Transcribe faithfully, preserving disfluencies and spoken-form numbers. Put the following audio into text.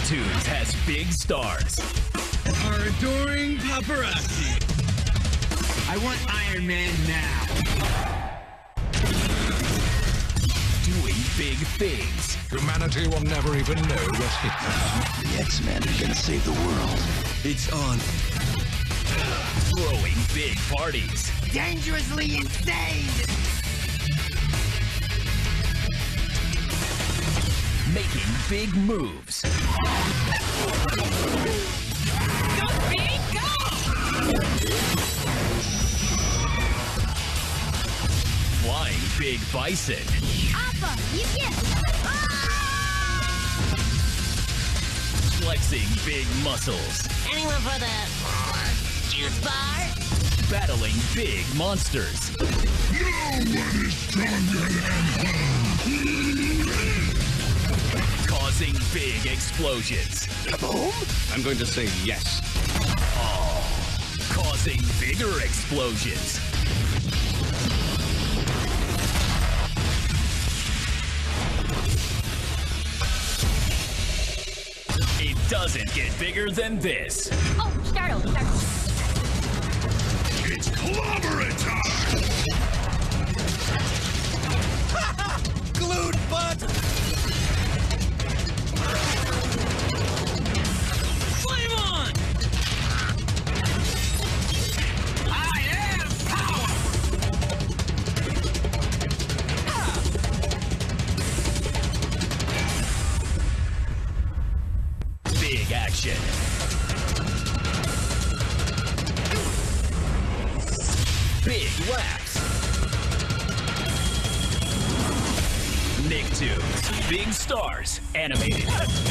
Nicktoons has big stars. Our adoring paparazzi. I want Iron Man now. Doing big things. Humanity will never even know what hit them. The X-Men are gonna save the world. It's on. Throwing big parties. Dangerously insane! Making big moves. Go big, go! Flying big bison. Appa, you get ah! Flexing big muscles. Anyone for the juice bar? Battling big monsters. No one is stronger than him. Causing big explosions. Kaboom! I'm going to say yes. Oh, causing bigger explosions. It doesn't get bigger than this. Oh, start over, start over. It's clobberin' time! Glued butt! Flame on! I am power! Ah! Big action. Big laughs. Nicktoons, big stars, animated.